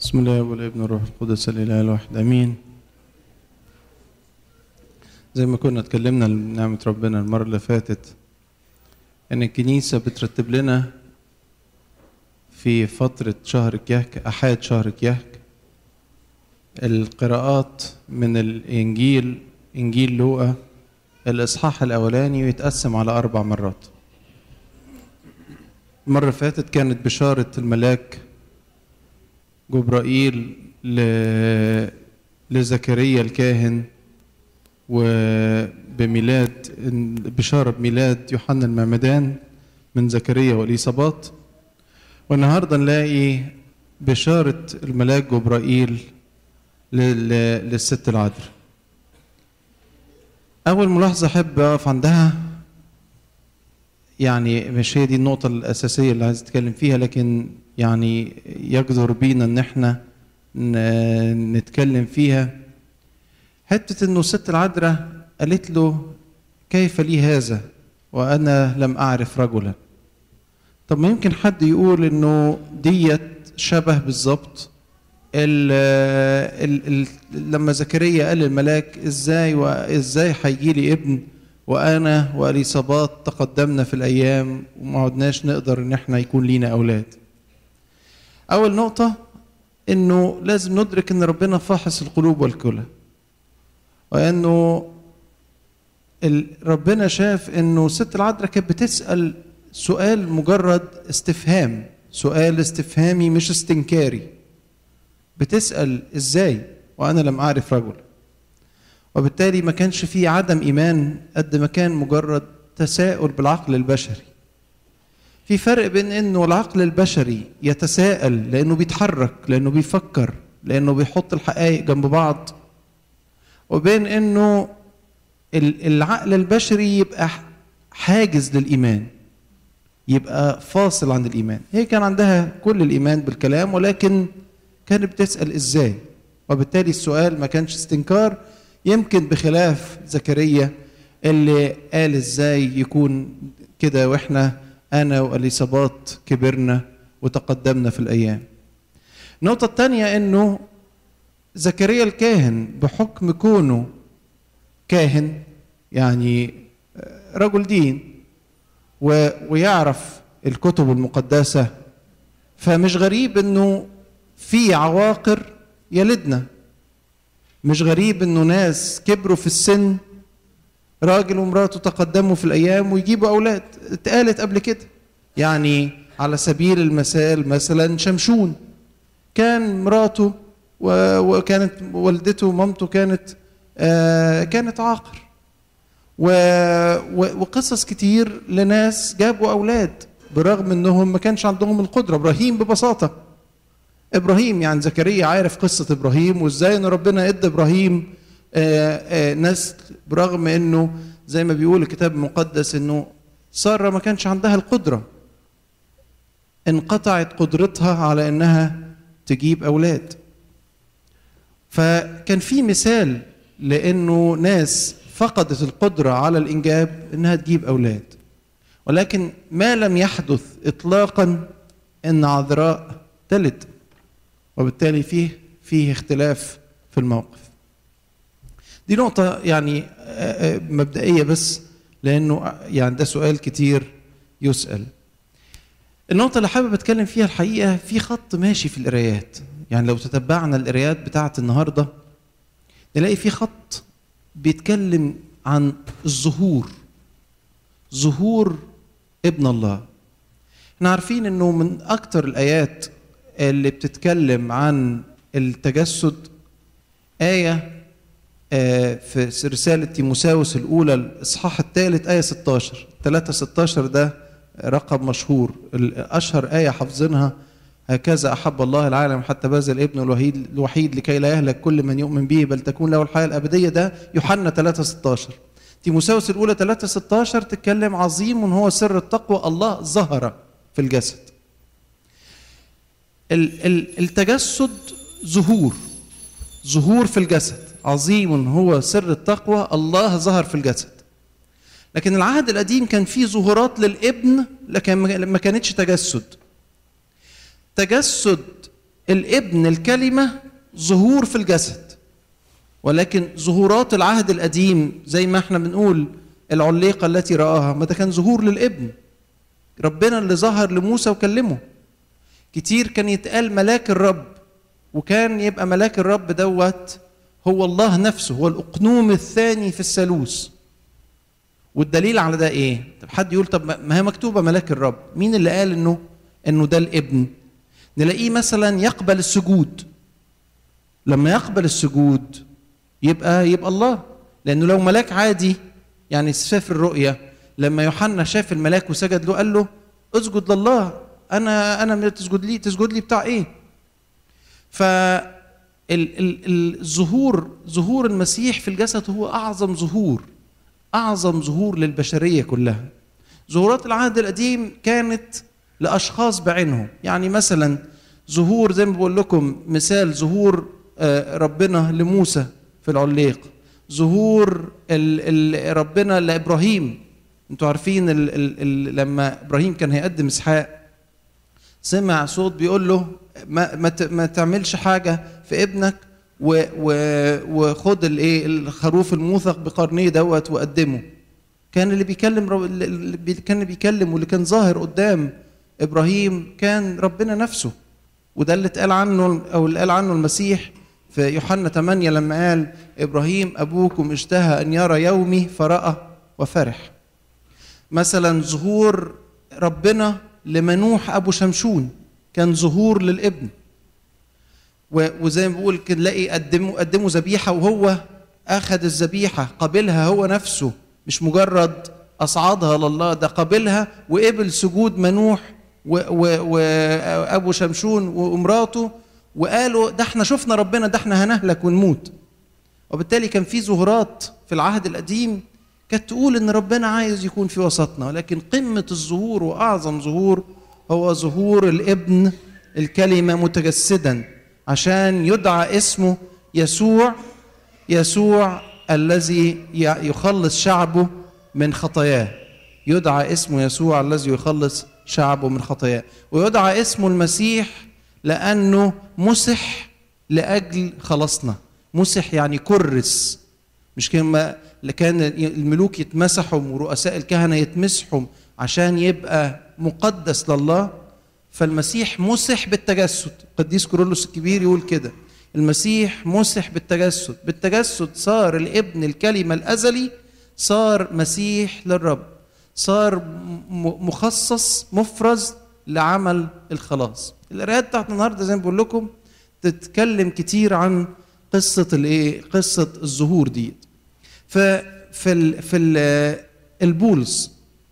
بسم الله والابن والروح القدس الاله الواحد امين. زي ما كنا اتكلمنا بنعمة ربنا المرة اللي فاتت ان الكنيسة بترتب لنا في فترة شهر كيهك احاد شهر كيهك القراءات من الانجيل، انجيل لوقا الاصحاح الاولاني ويتقسم على 4 مرات. المرة اللي فاتت كانت بشارة الملاك جبرائيل لزكريا الكاهن وبميلاد بشارة بميلاد يوحنا المعمدان من زكريا واليصابات. والنهارده نلاقي بشارة الملاك جبرائيل للست العذراء. أول ملاحظة أحب أقف عندها، يعني مش هي دي النقطة الأساسية اللي عايز أتكلم فيها، لكن يعني يجدر بينا إن إحنا نتكلم فيها. حتة إنه الست العذراء قالت له كيف لي هذا وأنا لم أعرف رجلا. طب ما يمكن حد يقول إنه ديت شبه بالظبط لما زكريا قال للملاك إزاي هيجي لي ابن وأنا وإليصابات تقدمنا في الأيام وما عدناش نقدر إن إحنا يكون لينا أولاد. أول نقطة إنه لازم ندرك إن ربنا فاحص القلوب والكلى، وإنه ربنا شاف إنه الست العذراء كانت بتسأل سؤال مجرد استفهام، سؤال استفهامي مش استنكاري. بتسأل إزاي وأنا لم أعرف رجل، وبالتالي ما كانش فيه عدم إيمان قد ما كان مجرد تساؤل بالعقل البشري. في فرق بين إنه العقل البشري يتساءل لأنه بيتحرك، لأنه بيفكر، لأنه بيحط الحقائق جنب بعض، وبين إنه العقل البشري يبقى حاجز للإيمان، يبقى فاصل عن الإيمان. هي كان عندها كل الإيمان بالكلام، ولكن كانت بتسأل إزاي، وبالتالي السؤال ما كانش استنكار، يمكن بخلاف زكريا اللي قال إزاي يكون كده وإحنا أنا وإليصابات كبرنا وتقدمنا في الأيام. النقطة الثانية إنه زكريا الكاهن بحكم كونه كاهن، يعني رجل دين ويعرف الكتب المقدسة، فمش غريب إنه في عواقر يلدنا. مش غريب إنه ناس كبروا في السن، راجل ومراته تقدموا في الأيام ويجيبوا أولاد. اتقالت قبل كده، يعني على سبيل المثال مثلا شمشون كان مراته وكانت والدته ومامته كانت عاقر، وقصص كتير لناس جابوا أولاد برغم إنهم ما كانش عندهم القدرة. إبراهيم ببساطة، إبراهيم يعني زكريا عارف قصة إبراهيم وإزاي إن ربنا إدى إبراهيم نسل، برغم إنه زي ما بيقول الكتاب المقدس إنه سارة ما كانش عندها القدرة، انقطعت قدرتها على إنها تجيب أولاد. فكان في مثال لأنه ناس فقدت القدرة على الإنجاب إنها تجيب أولاد، ولكن ما لم يحدث إطلاقا إن عذراء تلد، وبالتالي فيه اختلاف في الموقف. دي نقطة يعني مبدئية بس، لأنه يعني ده سؤال كتير يسأل. النقطة اللي حابب أتكلم فيها الحقيقة في خط ماشي في القرايات، يعني لو تتبعنا القرايات بتاعة النهاردة نلاقي في خط بيتكلم عن ظهور ابن الله. احنا عارفين انه من اكتر الايات اللي بتتكلم عن التجسد آية في رسالة تيموثاوس الأولى الإصحاح الثالث آية 16. 3:16 ده رقم مشهور، أشهر آية حافظينها: هكذا أحب الله العالم حتى بذل ابنه الوحيد لكي لا يهلك كل من يؤمن به بل تكون له الحياة الأبدية. ده يوحنا 3:16. تيموثاوس الأولى 3:16 تتكلم عظيم هو سر التقوى، الله ظهر في الجسد. التجسد ظهور في الجسد، عظيم هو سر التقوى، الله ظهر في الجسد. لكن العهد القديم كان فيه ظهورات للابن، لكن ما كانتش تجسد. تجسد الابن الكلمة ظهور في الجسد، ولكن ظهورات العهد القديم زي ما احنا بنقول العليقة التي رآها، ما ده كان ظهور للابن، ربنا اللي ظهر لموسى وكلمه. كتير كان يتقال ملاك الرب، وكان يبقى ملاك الرب دوت هو الله نفسه، هو الأقنوم الثاني في الثالوث. والدليل على ده ايه؟ طب حد يقول طب ما هي مكتوبة ملاك الرب، مين اللي قال انه ده الابن؟ نلاقيه مثلا يقبل السجود. لما يقبل السجود يبقى الله، لانه لو ملاك عادي يعني سفر الرؤيا لما يوحنا شاف الملاك وسجد له قال له اسجد لله، انا تسجد لي بتاع ايه؟ ظهور المسيح في الجسد هو اعظم ظهور للبشريه كلها. ظهورات العهد القديم كانت لاشخاص بعينهم، يعني مثلا ظهور زي ما بقول لكم مثال ظهور ربنا لموسى في العليق، ظهور ربنا لابراهيم. انتوا عارفين لما ابراهيم كان هيقدم اسحاق سمع صوت بيقول له ما تعملش حاجه في ابنك وخد الخروف الموثق بقرنيه دوت وقدمه. كان اللي بيكلم واللي كان ظاهر قدام ابراهيم كان ربنا نفسه. وده اللي اتقال عنه او اللي قال عنه المسيح في يوحنا 8 لما قال ابراهيم ابوكم اشتهى ان يرى يومي فراى وفرح. مثلا ظهور ربنا لمنوح ابو شمشون كان ظهور للابن، وزي ما بقول كده نلاقي قدموا ذبيحه وهو اخذ الذبيحه قبلها هو نفسه، مش مجرد اصعدها لله، ده قبلها وقبل سجود منوح وابو شمشون وامراته، وقالوا ده احنا شفنا ربنا، ده احنا هنهلك ونموت. وبالتالي كان في ظهورات في العهد القديم كانت تقول ان ربنا عايز يكون في وسطنا، ولكن قمه الظهور واعظم ظهور هو ظهور الابن الكلمه متجسدا، عشان يدعى اسمه يسوع الذي يخلص شعبه من خطاياه. يدعى اسمه يسوع الذي يخلص شعبه من خطاياه، ويدعى اسمه المسيح لأنه مسح لأجل خلاصنا. مسح يعني كرس، مش كما كان الملوك يتمسحوا ورؤساء الكهنة يتمسحوا عشان يبقى مقدس لله، فالمسيح مسح بالتجسد. القديس كورولوس الكبير يقول كده، المسيح مسح بالتجسد صار الابن الكلمة الأزلي، صار مسيح للرب، صار مخصص مفرز لعمل الخلاص. القراءات بتاعت النهارده زي ما بقول لكم تتكلم كتير عن قصة الظهور دي. في البولس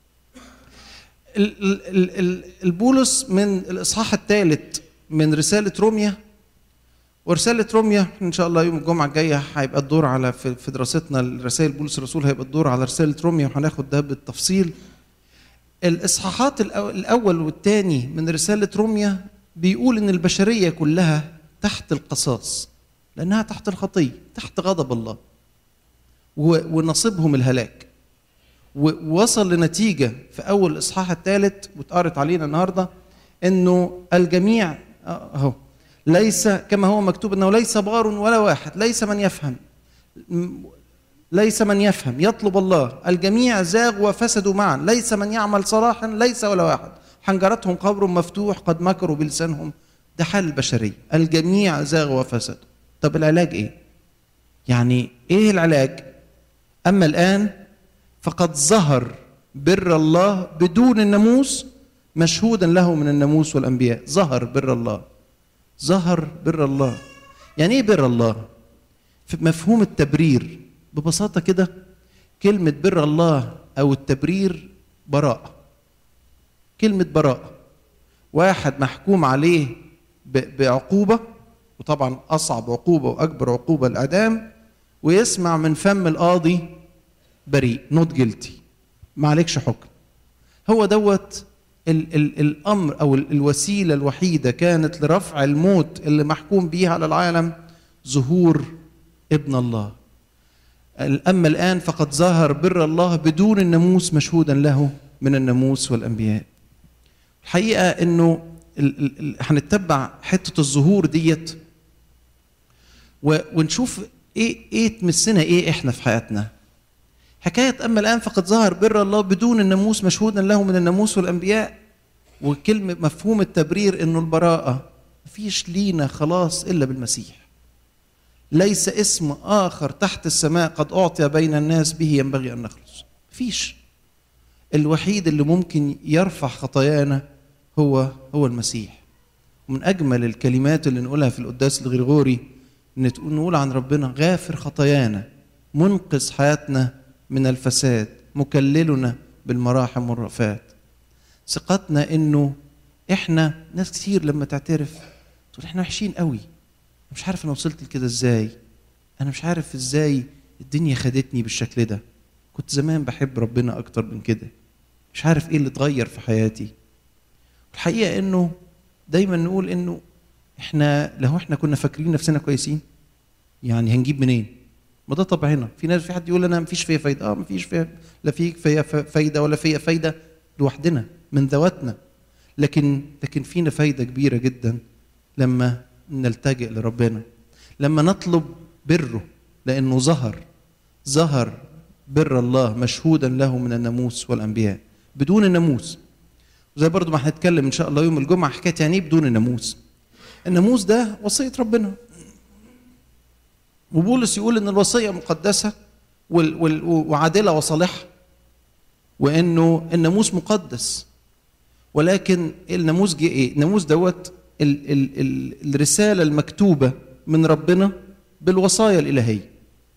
البولس من الإصحاح الثالث من رسالة روميا، ورسالة روميا إن شاء الله يوم الجمعة الجاية هيبقى الدور على في دراستنا الرسائل بولس الرسول هيبقى الدور على رسالة روميا، وهناخد ده بالتفصيل. الإصحاحات الأول والثاني من رسالة روميا بيقول إن البشرية كلها تحت القصاص، لأنها تحت الخطية، تحت غضب الله، ونصيبهم الهلاك. ووصل لنتيجة في أول الإصحاح الثالث واتقرت علينا النهاردة إنه الجميع أهو ليس كما هو مكتوب إنه ليس بار ولا واحد، ليس من يفهم يطلب الله، الجميع زاغوا وفسدوا معا، ليس من يعمل صلاحا، ليس ولا واحد، حنجرتهم قبر مفتوح، قد مكروا بلسانهم. ده حال البشرية، الجميع زاغوا وفسدوا. طب العلاج إيه؟ يعني إيه العلاج؟ أما الآن فقد ظهر بر الله بدون الناموس مشهودا له من الناموس والأنبياء. ظهر بر الله. يعني إيه بر الله؟ في مفهوم التبرير ببساطة كده، كلمة بر الله أو التبرير براءة. كلمة براءة، واحد محكوم عليه بعقوبة، وطبعا أصعب عقوبة وأكبر عقوبة الإعدام، ويسمع من فم القاضي بريء، not guilty، ما عليكش حكم. هو دوت الأمر أو الوسيلة الوحيدة كانت لرفع الموت اللي محكوم بيها على العالم، ظهور ابن الله. أما الآن فقد ظهر بر الله بدون الناموس مشهودا له من الناموس والأنبياء. الحقيقة أنه هنتبع حته الظهور ديت ونشوف ايه تمسنا ايه احنا في حياتنا. حكايه اما الان فقد ظهر بر الله بدون الناموس مشهودا له من الناموس والانبياء، وكلمه مفهوم التبرير انه البراءه، مفيش لينا خلاص الا بالمسيح. ليس اسم اخر تحت السماء قد اعطي بين الناس به ينبغي ان نخلص. مفيش. الوحيد اللي ممكن يرفع خطايانا هو المسيح. ومن اجمل الكلمات اللي نقولها في القداس الغريغوري ان نقول عن ربنا غافر خطايانا، منقذ حياتنا من الفساد، مكللنا بالمراحم والرأفات. ثقتنا انه احنا ناس كتير لما تعترف تقول احنا وحشين قوي، مش عارف انا وصلت لكده ازاي، انا مش عارف ازاي الدنيا خدتني بالشكل ده، كنت زمان بحب ربنا اكتر من كده، مش عارف ايه اللي اتغير في حياتي. الحقيقه انه دايما نقول انه لو احنا كنا فاكرين نفسنا كويسين يعني هنجيب منين؟ ما ده طبعنا. في حد يقول انا مفيش فيا فايده، مفيش فيا، لا فيا فايده ولا فيا فايده لوحدنا من ذواتنا، لكن فينا فايده كبيره جدا لما نلتجئ لربنا، لما نطلب بره، لانه ظهر بر الله مشهودا له من الناموس والانبياء بدون الناموس. وزي برضو ما هنتكلم ان شاء الله يوم الجمعه حكايه يعني بدون الناموس. الناموس ده وصيه ربنا، وبولس يقول ان الوصيه مقدسه وعادله وصالحه، وانه الناموس مقدس. ولكن الناموس جه ايه؟ الناموس دوت الرساله المكتوبه من ربنا بالوصايا الالهيه.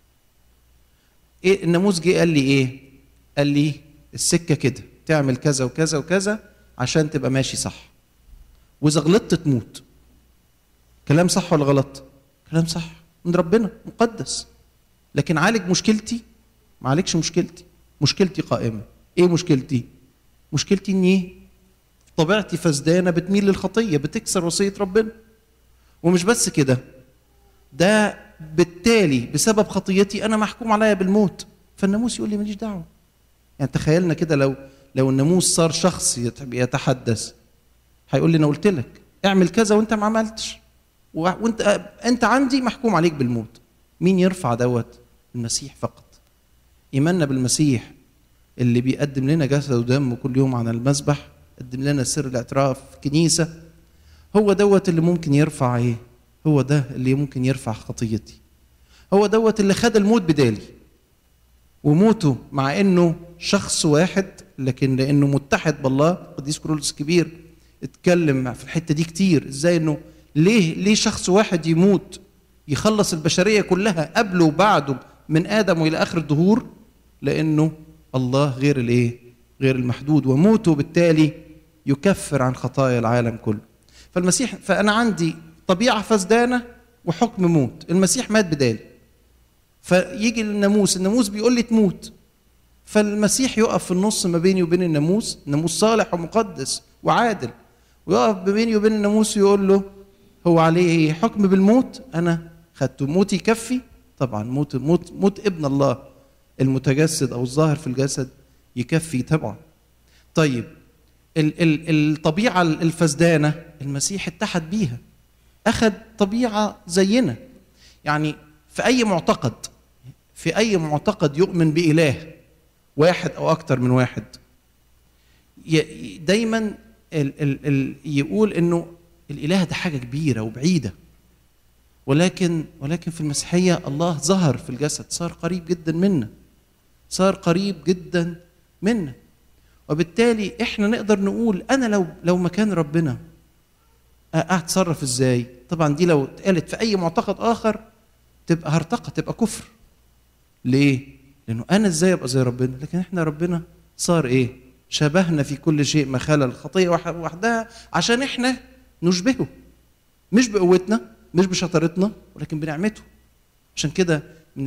ايه الناموس جه قال لي ايه؟ قال لي السكه كده، تعمل كذا وكذا وكذا عشان تبقى ماشي صح، واذا غلطت تموت. كلام صح ولا غلط؟ كلام صح من ربنا مقدس. لكن عالج مشكلتي؟ ما عالجش مشكلتي قائمه. ايه مشكلتي؟ مشكلتي اني طبيعتي فسدانه بتميل للخطيه، بتكسر وصيه ربنا. ومش بس كده، ده بالتالي بسبب خطيتي انا محكوم عليا بالموت. فالناموس يقول لي ماليش دعوه. يعني تخيلنا كده لو الناموس صار شخص يتحدث، هيقول لي انا قلت لك اعمل كذا وانت ما عملتش، وانت عندي محكوم عليك بالموت. مين يرفع دوت؟ المسيح فقط. ايماننا بالمسيح اللي بيقدم لنا جسد ودم كل يوم على المذبح، قدم لنا سر الاعتراف في كنيسه، هو دوت اللي ممكن يرفع ايه؟ هو ده اللي ممكن يرفع خطيتي. هو دوت اللي خد الموت بدالي، وموته مع انه شخص واحد لكن لانه متحد بالله. قديس كورولوس الكبير اتكلم في الحته دي كتير، ازاي انه ليه شخص واحد يموت يخلص البشريه كلها قبله وبعده من ادم والى اخر الدهور؟ لانه الله غير المحدود، وموته بالتالي يكفر عن خطايا العالم كله. فالمسيح، فانا عندي طبيعه فسدانه وحكم موت، المسيح مات بدالي. فيجي الناموس بيقول لي تموت، فالمسيح يقف في النص ما بيني وبين الناموس صالح ومقدس وعادل، ويقف بيني وبين الناموس ويقول له هو عليه حكم بالموت، انا خدته، موتي يكفي. طبعا موت ابن الله المتجسد او الظاهر في الجسد يكفي طبعا. طيب الطبيعه الفسدانه المسيح اتحد بيها، اخذ طبيعه زينا. يعني في اي معتقد يؤمن باله واحد او اكتر من واحد، دايما يقول انه الاله ده حاجه كبيره وبعيده، ولكن في المسيحيه الله ظهر في الجسد، صار قريب جدا منا. وبالتالي احنا نقدر نقول انا لو مكان ربنا اتصرف ازاي؟ طبعا دي لو اتقالت في اي معتقد اخر تبقى هرطقه، تبقى كفر. ليه؟ لانه انا ازاي ابقى زي ربنا؟ لكن احنا ربنا صار ايه؟ شبهنا في كل شيء ما خلا الخطيه وحدها، عشان احنا نشبهه، مش بقوتنا مش بشطارتنا ولكن بنعمته. عشان كده من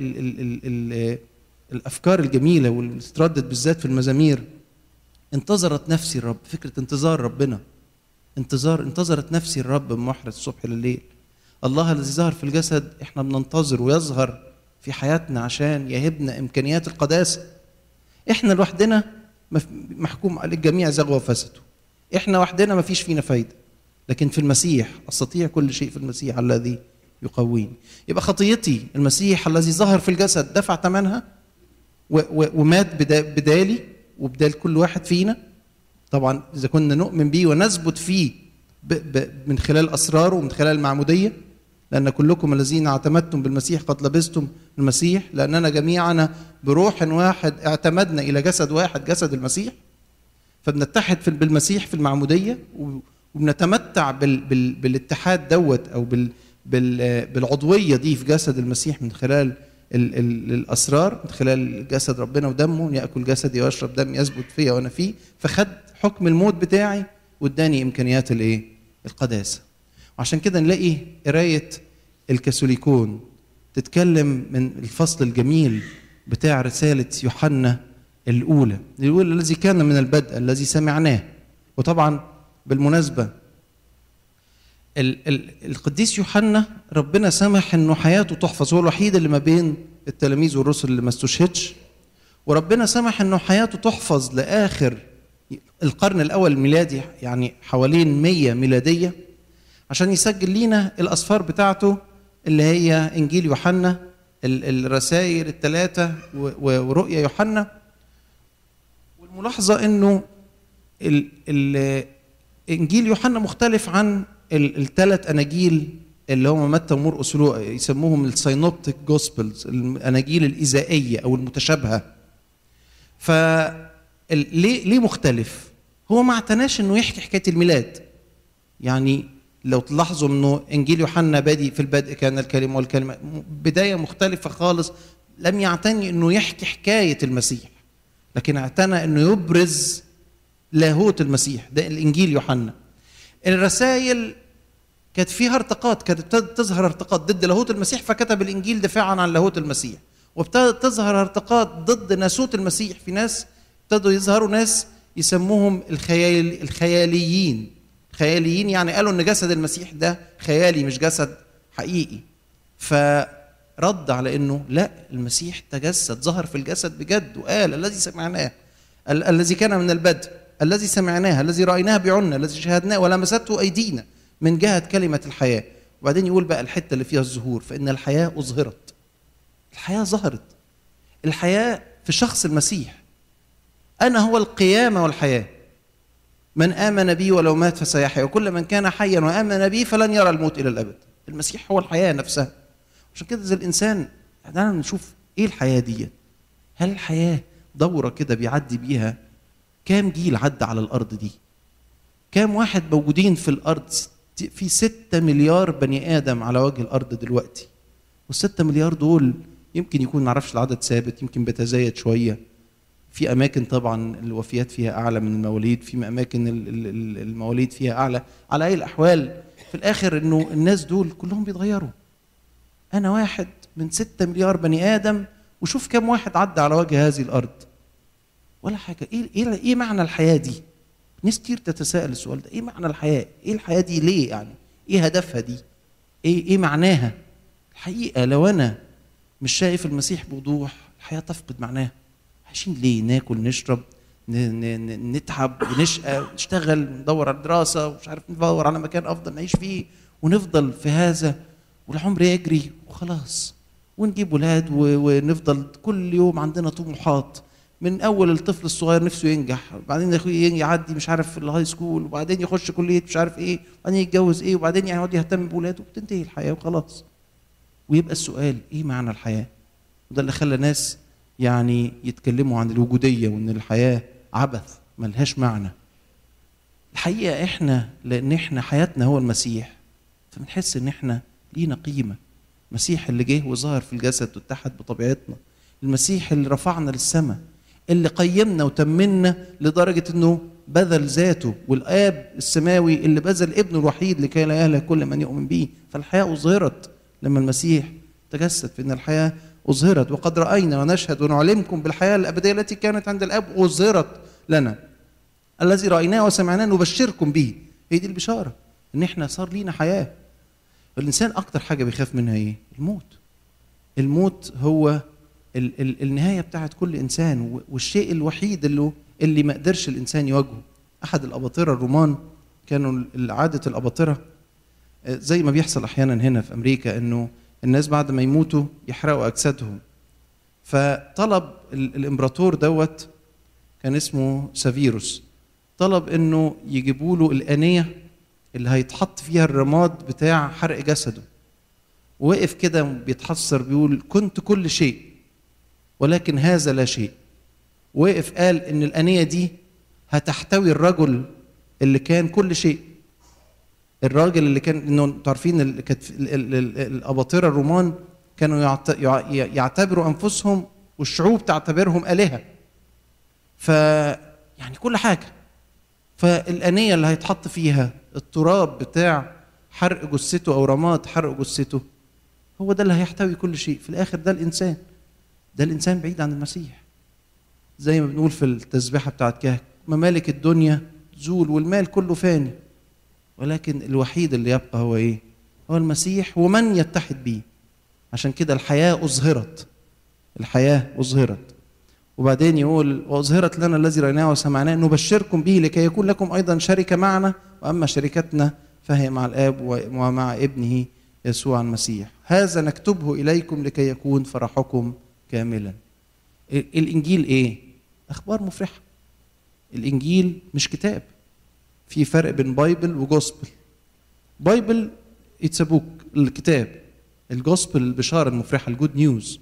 الافكار الجميله واللي بتتردد بالذات في المزامير، انتظرت نفسي الرب. فكره انتظار ربنا، انتظرت نفسي الرب من محرة الصبح لليل. الله الذي ظهر في الجسد احنا بننتظر ويظهر في حياتنا عشان يهبنا امكانيات القداسه. احنا لوحدنا محكوم على الجميع زغوا وفسدوا، احنا وحدنا ما فيش فينا فايده، لكن في المسيح أستطيع كل شيء في المسيح الذي يقويني. يبقى خطيتي المسيح الذي ظهر في الجسد دفع ثمنها ومات بدالي وبدال كل واحد فينا. طبعا إذا كنا نؤمن به ونثبت فيه من خلال أسراره ومن خلال المعمودية، لأن كلكم الذين اعتمدتم بالمسيح قد لبستم المسيح، لأننا جميعنا بروح واحد اعتمدنا إلى جسد واحد جسد المسيح. فبنتحد بالمسيح في المعمودية وبنتمتع بالاتحاد دوت أو بالعضوية دي في جسد المسيح من خلال الأسرار، من خلال جسد ربنا ودمه. يأكل جسدي ويشرب دمي يثبت فيا وأنا فيه. فخد حكم الموت بتاعي واداني إمكانيات القداسة. وعشان كده نلاقي قراية الكاثوليكون تتكلم من الفصل الجميل بتاع رسالة يوحنا الأولى الذي كان من البدء الذي سمعناه. وطبعا بالمناسبة القديس يوحنا ربنا سمح انه حياته تحفظ، هو الوحيد اللي ما بين التلاميذ والرسل اللي ما استشهدش، وربنا سمح انه حياته تحفظ لاخر القرن الاول الميلادي، يعني حوالين 100 ميلاديه، عشان يسجل لينا الاسفار بتاعته اللي هي انجيل يوحنا، الرسائل الثلاثه ورؤيا يوحنا. والملاحظه انه انجيل يوحنا مختلف عن الثلاث اناجيل اللي هم متى ومرقس ولوقا، يسموهم السينوبتيك جوسبلز، الاناجيل الايذائيه او المتشابهه. ليه مختلف؟ هو ما اعتناش انه يحكي حكايه الميلاد. يعني لو تلاحظوا انه انجيل يوحنا بادئ في البدء كان الكلمه والكلمه، بدايه مختلفه خالص. لم يعتني انه يحكي حكايه المسيح، لكن اعتنى انه يبرز لاهوت المسيح. ده الانجيل يوحنا. الرسائل كانت فيها ارتقاط، كانت تظهر ارتقاط ضد لاهوت المسيح، فكتب الانجيل دفاعا عن لاهوت المسيح. وابتدت تظهر ارتقاط ضد ناسوت المسيح. في ناس ابتدوا يظهروا ناس يسموهم الخياليين. الخياليين يعني قالوا ان جسد المسيح ده خيالي مش جسد حقيقي. فرد على انه لا، المسيح تجسد، ظهر في الجسد بجد، وقال الذي سمعناه، الذي كان من البدء، الذي سمعناه، الذي رأيناه بعيوننا، الذي شاهدناه ولمسته أيدينا من جهة كلمة الحياة. وبعدين يقول بقى الحتة اللي فيها الظهور، فإن الحياة أظهرت. الحياة ظهرت، الحياة في شخص المسيح. أنا هو القيامة والحياة، من آمن بي ولو مات فسيحيا، وكل من كان حيا وآمن بي فلن يرى الموت إلى الأبد. المسيح هو الحياة نفسها. عشان كده زي الإنسان دعنا نشوف إيه الحياة دي. هل الحياة دورة كده بيعدي بيها؟ كام جيل عدى على الأرض دي؟ كام واحد موجودين في الأرض؟ في 6 مليار بني آدم على وجه الأرض دلوقتي. وال6 مليار دول يمكن يكون معرفش العدد ثابت، يمكن بيتزايد شوية. في أماكن طبعا الوفيات فيها أعلى من المواليد، في أماكن المواليد فيها أعلى. على أي الأحوال في الآخر إنه الناس دول كلهم بيتغيروا. أنا واحد من 6 مليار بني آدم، وشوف كام واحد عدى على وجه هذه الأرض. ولا حاجة. إيه معنى الحياة دي؟ ناس كتير تتساءل السؤال ده. إيه معنى الحياة؟ إيه الحياة دي ليه يعني؟ إيه هدفها دي؟ إيه معناها؟ الحقيقة لو أنا مش شايف المسيح بوضوح، الحياة تفقد معناها. عايشين ليه؟ ناكل، نشرب، نتعب، ونشقى، نشتغل، ندور على دراسة، ومش عارف ندور على مكان أفضل نعيش فيه، ونفضل في هذا والعمر يجري وخلاص. ونجيب ولاد ونفضل كل يوم عندنا طموحات. من اول الطفل الصغير نفسه ينجح، وبعدين يعدي مش عارف في الهاي سكول، وبعدين يخش كليه مش عارف ايه، وبعدين يتجوز ايه، وبعدين يقعد يهتم بولاده، وتنتهي الحياه وخلاص. ويبقى السؤال ايه معنى الحياه؟ وده اللي خلى ناس يعني يتكلموا عن الوجوديه، وان الحياه عبث ملهاش معنى. الحقيقه احنا لان احنا حياتنا هو المسيح، فبنحس ان احنا لينا قيمه. المسيح اللي جه وظهر في الجسد واتحد بطبيعتنا، المسيح اللي رفعنا للسماء، اللي قيمنا وتمنا لدرجة انه بذل ذاته، والآب السماوي اللي بذل ابنه الوحيد لكي لا يهلك كل من يؤمن به. فالحياة أظهرت لما المسيح تجسد، في ان الحياة أظهرت. وقد رأينا ونشهد ونعلمكم بالحياة الأبدية التي كانت عند الآب أظهرت لنا، الذي رأيناه وسمعناه نبشركم به. هي دي البشارة، ان احنا صار لينا حياة. الإنسان أكتر حاجة بيخاف منها ايه؟ الموت. الموت هو النهاية بتاعت كل إنسان، والشيء الوحيد اللي ما قدرش الإنسان يواجهه. أحد الأباطرة الرومان كانوا عادة الأباطرة زي ما بيحصل أحيانا هنا في أمريكا، إنه الناس بعد ما يموتوا يحرقوا أجسادهم. فطلب الإمبراطور دوت، كان اسمه سافيروس، طلب إنه يجيبوا له الآنية اللي هيتحط فيها الرماد بتاع حرق جسده. وقف كده بيتحسر بيقول: كنت كل شيء ولكن هذا لا شيء. وقف قال إن الآنية دي هتحتوي الرجل اللي كان كل شيء، الراجل اللي كان، انه تعرفين الاباطره الرومان كانوا يعتبروا انفسهم والشعوب تعتبرهم الهه، يعني كل حاجه. فالانيه اللي هيتحط فيها التراب بتاع حرق جثته او رماد حرق جثته هو ده اللي هيحتوي كل شيء. في الاخر ده الانسان بعيد عن المسيح، زي ما بنقول في التسبيحه بتاعت كهك: ممالك الدنيا تزول والمال كله فاني، ولكن الوحيد اللي يبقى هو ايه؟ هو المسيح ومن يتحد بيه. عشان كده الحياة أظهرت. وبعدين يقول: وأظهرت لنا الذي رأيناه وسمعناه نبشركم به لكي يكون لكم أيضا شركة معنا، وأما شركتنا فهي مع الآب ومع ابنه يسوع المسيح. هذا نكتبه إليكم لكي يكون فرحكم كاملا. الإنجيل إيه؟ أخبار مفرحة. الإنجيل مش كتاب. في فرق بين بايبل وجوسبل. بايبل اتس ا بوك، الكتاب. الجوسبل البشاره المفرحه، الجود نيوز.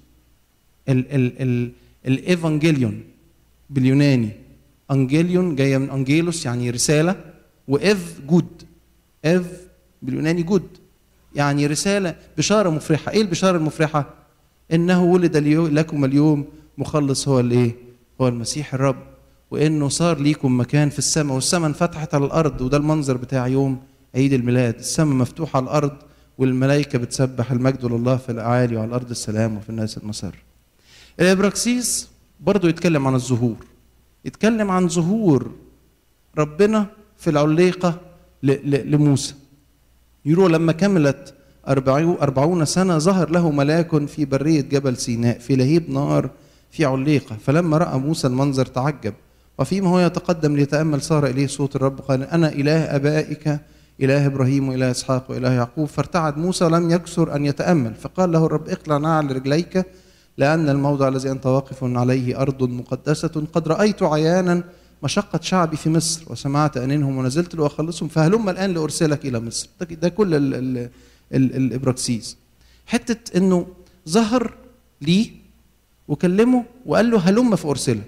الايفانجيليون باليوناني، انجيليون جايه من انجيلوس يعني رساله، وايف جود. ايف باليوناني جود يعني رساله، بشاره مفرحه. ايه البشاره المفرحه؟ انه ولد لكم اليوم مخلص، هو الايه؟ هو المسيح الرب، وانه صار ليكم مكان في السماء، والسماء انفتحت على الارض. وده المنظر بتاع يوم عيد الميلاد، السماء مفتوحه على الارض والملائكه بتسبح: المجد لله في الاعالي وعلى الارض السلام وفي الناس المسر. الابراكسيس برضو يتكلم عن الظهور، يتكلم عن ظهور ربنا في العليقه لموسى. يقولوا لما كملت 40 سنه ظهر له ملاك في بريه جبل سيناء في لهيب نار في عليقه، فلما راى موسى المنظر تعجب، وفيما هو يتقدم ليتامل صار اليه صوت الرب قال: انا اله ابائك، اله ابراهيم واله اسحاق واله يعقوب. فارتعد موسى ولم يكثر ان يتامل، فقال له الرب: اقلع نعل رجليك، لان الموضع الذي انت واقف عليه ارض مقدسه. قد رايت عيانا مشقه شعبي في مصر، وسمعت انينهم ونزلت لاخلصهم، فهلم الان لارسلك الى مصر. ده كل الابراكسيس. حته انه ظهر ليه وكلمه وقال له: هلم فارسلك.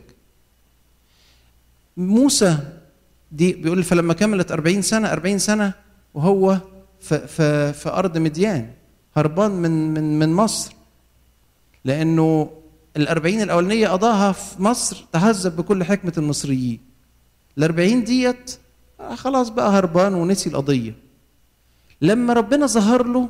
موسى دي بيقول: فلما كملت 40 سنه وهو في ارض مديان هربان من مصر، لانه ال40 الاولانيه قضاها في مصر تهذب بكل حكمه المصريين. ال40 ديت خلاص بقى هربان ونسي القضيه. لما ربنا ظهر له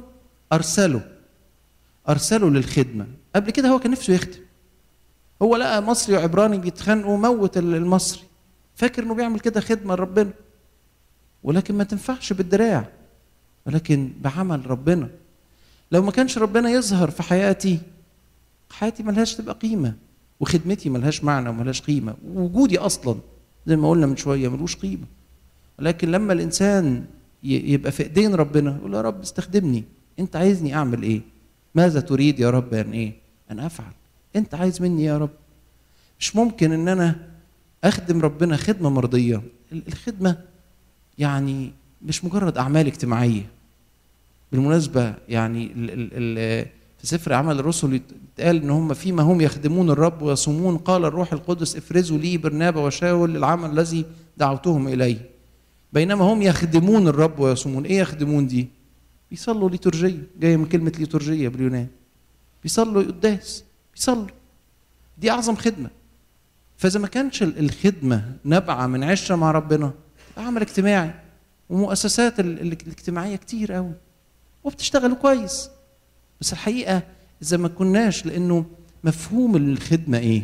ارسله للخدمه. قبل كده هو كان نفسه يخدم، هو لقى مصري وعبراني بيتخانقوا، موت المصري، فاكر انه بيعمل كده خدمه لربنا، ولكن ما تنفعش بالدراع، ولكن بعمل ربنا. لو ما كانش ربنا يظهر في حياتي ملهاش تبقى قيمه، وخدمتي ملهاش معنى وملهاش قيمه، ووجودي اصلا زي ما قلنا من شويه ملوش قيمه. ولكن لما الانسان يبقى في ايدين ربنا يقول: يا رب استخدمني، انت عايزني اعمل ايه؟ ماذا تريد يا رب ان افعل؟ انت عايز مني يا رب. مش ممكن ان انا اخدم ربنا خدمه مرضيه. الخدمه يعني مش مجرد اعمال اجتماعيه. بالمناسبه يعني في سفر اعمال الرسل يتقال ان هم فيما هم يخدمون الرب ويصومون قال الروح القدس: افرزوا لي برنابا وشاول للعمل الذي دعوتهم اليه. بينما هم يخدمون الرب ويصومون. ايه يخدمون دي؟ بيصلوا ليتورجيه، جايه من كلمه ليتورجيه باليونان، بيصلوا قداس، بيصلوا. دي اعظم خدمه. فاذا ما كانش الخدمه نابعه من عشره مع ربنا، عمل اجتماعي، ومؤسسات الاجتماعيه كتير قوي وبتشتغلوا كويس، بس الحقيقه اذا ما كناش، لانه مفهوم الخدمه ايه؟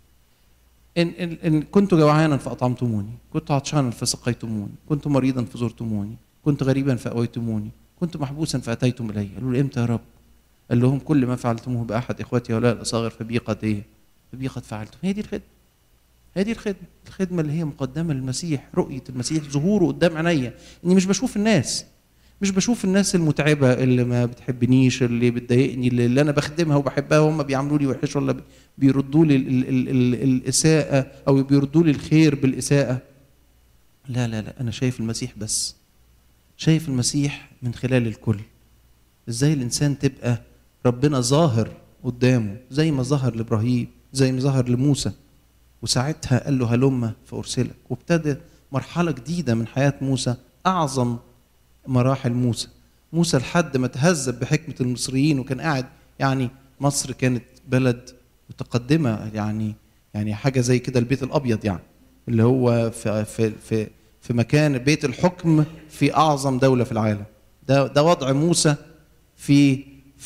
إن كنت جوعانا فأطعمتموني، كنت عطشانا فسقيتموني، كنت مريضا فزرتموني، كنت غريبا فأويتموني، كنت محبوسا فأتيتم إلي. قالوا له: إمتى يا رب؟ قال لهم: كل ما فعلتموه بأحد إخوتي هؤلاء الأصاغر فبي قد إيه؟ فبي قد فعلتم. هي دي الخدمة. هي دي الخدمة اللي هي مقدمة للمسيح، رؤية المسيح، ظهوره قدام عينيا، اني مش بشوف الناس، مش بشوف الناس المتعبة اللي ما بتحبنيش، اللي بتضايقني، اللي انا بخدمها وبحبها وهم بيعملوا لي وحش، ولا بيردوا لي الإساءة او بيردوا لي الخير بالإساءة. لا لا لا، انا شايف المسيح بس، شايف المسيح من خلال الكل. ازاي الانسان تبقى ربنا ظاهر قدامه، زي ما ظهر لابراهيم، زي ما ظهر لموسى، وساعتها قال له هلم فارسلك، وابتدى مرحله جديده من حياه موسى، اعظم مراحل موسى لحد ما تهذب بحكمه المصريين، وكان قاعد يعني مصر كانت بلد متقدمه، يعني حاجه زي كده البيت الابيض، يعني اللي هو في مكان بيت الحكم في اعظم دوله في العالم. ده وضع موسى في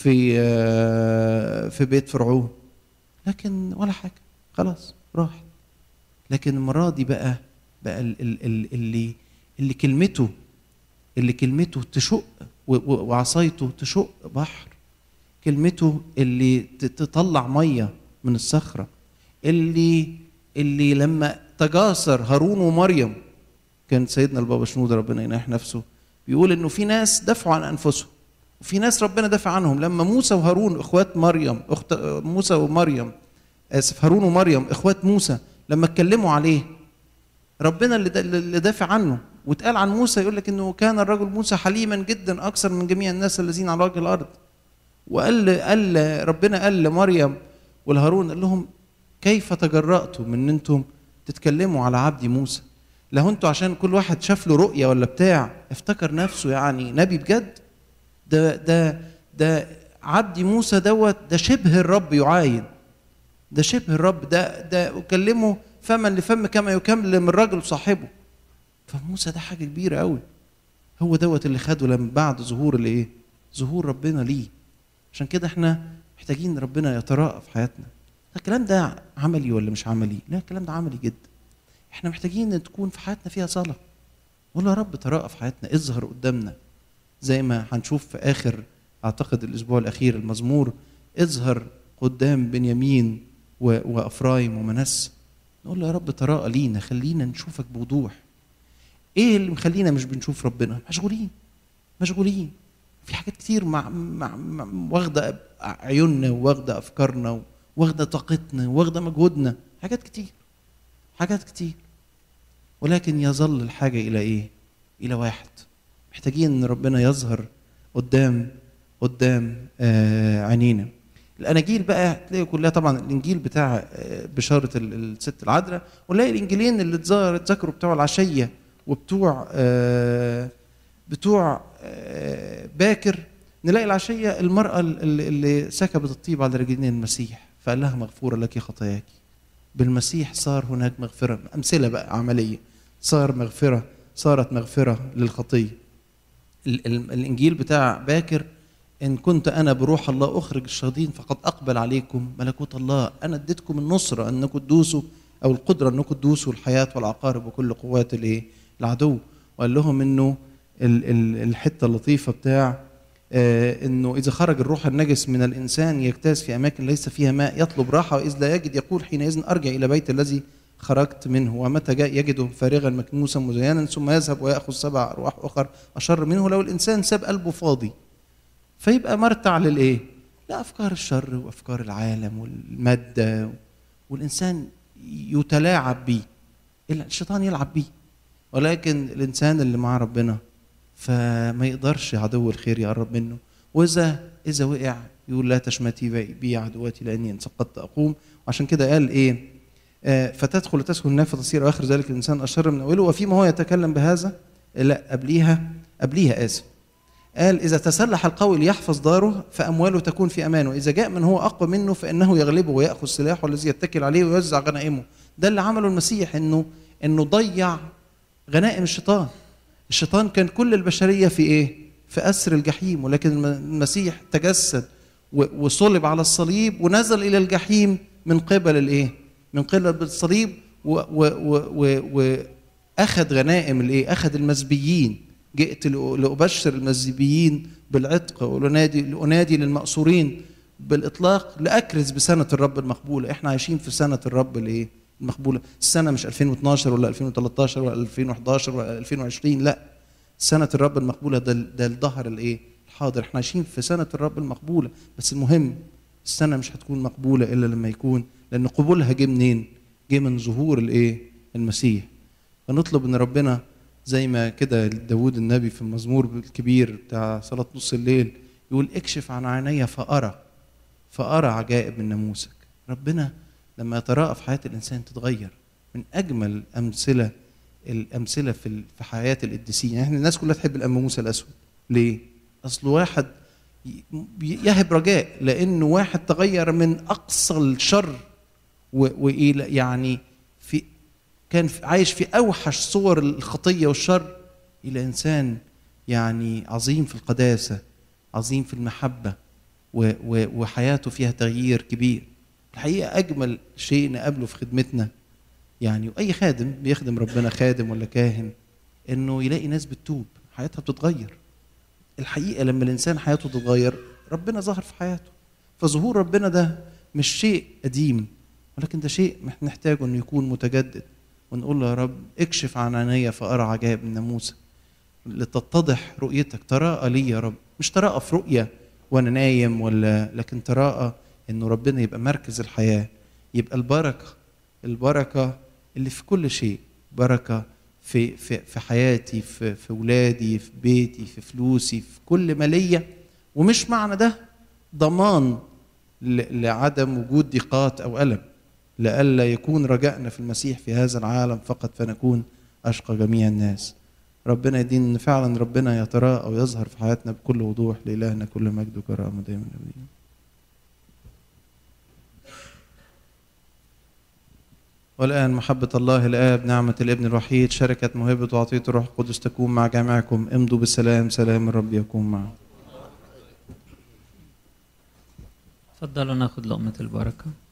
بيت فرعون، لكن ولا حاجه، خلاص راح. لكن المره دي بقى اللي كلمته تشق، وعصايته تشق بحر، كلمته اللي تطلع ميه من الصخره، اللي لما تجاسر هارون ومريم، كان سيدنا البابا شنودة ربنا يناح نفسه بيقول انه في ناس دافعوا عن انفسهم، وفي ناس ربنا دافع عنهم. لما موسى وهارون اخوات مريم، هارون ومريم اخوات موسى، لما اتكلموا عليه ربنا اللي دافع عنه. واتقال عن موسى يقول لك انه كان الرجل موسى حليما جدا اكثر من جميع الناس الذين على وجه الارض. ربنا قال لمريم والهارون، قال لهم كيف تجرأتم ان انتم تتكلموا على عبدي موسى؟ لو انتوا عشان كل واحد شاف له رؤيه ولا بتاع افتكر نفسه يعني نبي بجد، ده عبدي موسى ده شبه الرب يعاين، ده شبه الرب، ده اكلمه فما لفم كما يكلم الرجل صاحبه. فموسى ده حاجه كبيره قوي، هو اللي خده لما بعد ظهور ربنا ليه. عشان كده احنا محتاجين ربنا يتراءى في حياتنا. الكلام ده عملي ولا مش عملي؟ لا، الكلام ده عملي جدا. احنا محتاجين ان تكون في حياتنا فيها صلاه، نقول يا رب تراءى في حياتنا، اظهر قدامنا، زي ما هنشوف في اخر اعتقد الاسبوع الاخير المزمور، اظهر قدام بنيامين وافرايم ومنسى. نقول له يا رب تراءى لينا، خلينا نشوفك بوضوح. ايه اللي مخلينا مش بنشوف ربنا؟ مشغولين في حاجات كتير واخده عيوننا، واخده افكارنا، واخده طاقتنا، واخده مجهودنا، حاجات كتير. ولكن يظل الحاجه الى ايه؟ الى واحد. محتاجين ان ربنا يظهر قدام عينينا. الاناجيل بقى تلاقي كلها طبعا الانجيل بتاع بشاره الست العذراء، ونلاقي الانجيلين اللي اتذكروا بتوع العشيه وبتوع باكر. نلاقي العشيه المراه اللي سكبت الطيب على رجلين المسيح، فقال لها مغفوره لك خطاياك. بالمسيح صار هناك مغفره. امثله بقى عمليه، صارت مغفره للخطيه. الانجيل بتاع باكر، إن كنت أنا بروح الله أخرج الشياطين فقد أقبل عليكم ملكوت الله. أنا اديتكم النصرة أنكم تدوسوا، أو القدرة أنكم تدوسوا الحياة والعقارب وكل قوات العدو. وقال لهم إنه الحتة اللطيفة بتاع إنه إذا خرج الروح النجس من الإنسان يجتاز في أماكن ليس فيها ماء، يطلب راحة وإذ لا يجد يقول حينئذ أرجع إلى بيت الذي خرجت منه، ومتى جاء يجده فارغا مكنوسا مزينا، ثم يذهب ويأخذ 7 أرواح أخر أشر منه. لو الإنسان ساب قلبه فاضي فيبقى مرتع للايه؟ لافكار الشر وافكار العالم والماده، والانسان يتلاعب بيه، الشيطان يلعب بيه. ولكن الانسان اللي مع ربنا فما يقدرش عدو الخير يقرب منه. واذا وقع يقول لا تشمتي بي عدواتي لاني ان سقطت اقوم. وعشان كده قال ايه؟ فتدخل وتسكن النار فتصير اخر ذلك الانسان اشر من اوله. وفيما هو يتكلم بهذا، لا قبليها اسف، قال إذا تسلح القوي ليحفظ داره فأمواله تكون في أمانه، إذا جاء من هو أقوى منه فإنه يغلبه ويأخذ سلاحه الذي يتكل عليه ويوزع غنائمه. ده اللي عمله المسيح، إنه ضيع غنائم الشيطان كان كل البشرية في إيه؟ في أسر الجحيم. ولكن المسيح تجسد وصلب على الصليب ونزل إلى الجحيم من قبل الإيه؟ من قبل الصليب، وأخذ غنائم الإيه؟ أخذ المزبيين. جئت لأبشر المذنبين بالعتق ولأنادي للمأسورين بالإطلاق، لأكرز بسنة الرب المقبولة. إحنا عايشين في سنة الرب المقبولة. السنة مش 2012 ولا 2013 ولا 2011 ولا 2020، لا، سنة الرب المقبولة. ده الظهر الايه الحاضر. احنا عايشين في سنة الرب المقبولة، بس المهم السنة مش هتكون مقبولة إلا لما يكون، لأن قبولها جه منين؟ جه من ظهور الايه المسيح. فنطلب ان ربنا زي ما كده داود النبي في المزمور الكبير بتاع صلاة نص الليل يقول اكشف عن عيني فأرى عجائب من ناموسك. ربنا لما يتراءى في حياة الإنسان تتغير. من أجمل الأمثلة في حياة القديسين. يعني الناس كلها تحب الأنبا موسى الأسود. ليه؟ أصل واحد يهب رجاء، لأنه واحد تغير من أقصى الشر وإلى يعني كان عايش في أوحش صور الخطية والشر إلى إنسان يعني عظيم في القداسة، عظيم في المحبة، وحياته فيها تغيير كبير. الحقيقة أجمل شيء نقابله في خدمتنا يعني، وأي خادم بيخدم ربنا، خادم ولا كاهن، إنه يلاقي ناس بتتوب حياتها بتتغير. الحقيقة لما الإنسان حياته تتغير ربنا ظهر في حياته. فظهور ربنا ده مش شيء قديم، ولكن ده شيء نحتاجه إنه يكون متجدد. ونقول له يا رب اكشف عن عيني فأرى عجائب من ناموسك، لتتضح رؤيتك. تراءى لي يا رب، مش تراءى في رؤية وأنا نايم لكن تراءى إنه ربنا يبقى مركز الحياة، يبقى البركة اللي في كل شيء، بركة في حياتي، في ولادي، في بيتي، في فلوسي، في كل ما ليا. ومش معنى ده ضمان لعدم وجود ضيقات أو ألم، لئلا يكون رجائنا في المسيح في هذا العالم فقط فنكون أشقى جميع الناس. ربنا يدين ان فعلا ربنا يتراءى ويظهر في حياتنا بكل وضوح. لإلهنا كل مجد وكرامة دائما ابديا. والآن محبة الله الآب، نعمة الابن الوحيد، شركة موهبة وعطية الروح القدس تكون مع جميعكم. امضوا بالسلام، سلام الرب يكون معكم. تفضلوا ناخد لقمة البركة.